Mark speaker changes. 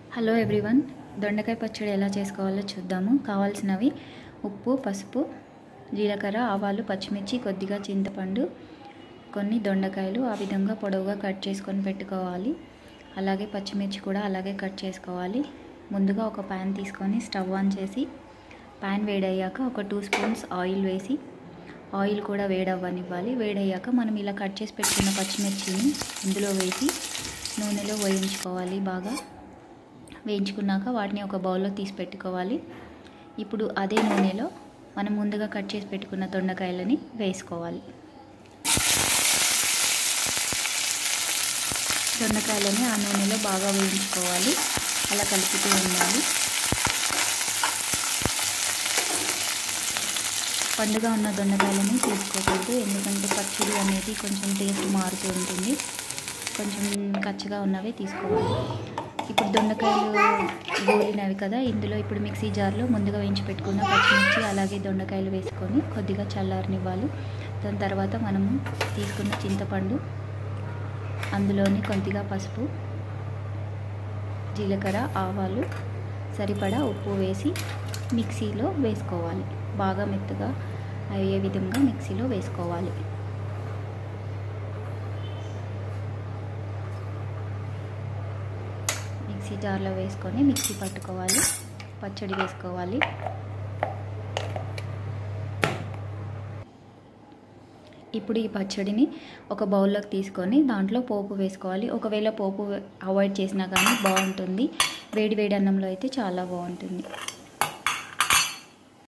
Speaker 1: Hello everyone, దొండకాయ పచ్చడి ఎలా చేసుకోవాలో చూద్దాము. కావాల్సినవి ఉప్పు, పసుపు, జీలకర్ర, ఆవాలు, పచ్చిమిర్చి, కొద్దిగా చింతపండు, కొన్ని దొండకాయలు ఆ విధంగా పొడవుగా కట్ చేసుకొని పెట్టుకోవాలి. అలాగే పచ్చిమిర్చి కూడా అలాగే కట్ చేసుకోవాలి. ముందుగా ఒక ప్యాన్ తీసుకొని స్టవ్ ఆన్ చేసి ప్యాన్ వేడయ్యాక ఒక 2 స్పూన్స్ ఆయిల్ వేసి ఆయిల్ కూడా వేడవ్వనివ్వాలి. వేడయ్యాక మనం ఇలా కట్ చేసి పెట్టుకున్న పచ్చిమిర్చిని ఇందులో వేసి నూనెలో వేయించుకోవాలి. బాగా వేయించుకున్నాక వాటిని ఒక బౌల్లో తీసి పెట్టుకోవాలి. ఇప్పుడు అదే నూనెలో మనం ముందుగా కట్ చేసి పెట్టుకున్న దొండకాయలని వేసుకోవాలి. దొండకాయలని ఆ నూనెలో బాగా వేయించుకోవాలి. అలా కలుపుతూ ఉండాలి. పండుగా ఉన్న దొండకాయలని తీసుకోకూడదు, ఎందుకంటే పచ్చడి అనేది కొంచెం టేస్ట్ మారుతూ ఉంటుంది. కొంచెం కచ్చగా ఉన్నవే తీసుకోవాలి. ఇప్పుడు దొండకాయలు గోలినవి కదా, ఇందులో ఇప్పుడు మిక్సీ జార్లో ముందుగా వేయించి పెట్టుకున్న పచ్చిమిర్చి అలాగే దొండకాయలు వేసుకొని కొద్దిగా చల్లారనివ్వాలి. దాని తర్వాత మనము తీసుకున్న చింతపండు, అందులోని కొద్దిగా పసుపు, జీలకర్ర, ఆవాలు, సరిపడా ఉప్పు వేసి మిక్సీలో వేసుకోవాలి. బాగా మెత్తగా అయ్యే విధంగా మిక్సీలో వేసుకోవాలి. మిక్సీ జార్లో వేసుకొని మిక్సీ పట్టుకోవాలి. పచ్చడి వేసుకోవాలి. ఇప్పుడు ఈ పచ్చడిని ఒక బౌల్లోకి తీసుకొని దాంట్లో పోపు వేసుకోవాలి. ఒకవేళ పోపు అవాయిడ్ చేసినా కానీ బాగుంటుంది. వేడి వేడి అన్నంలో అయితే చాలా బాగుంటుంది.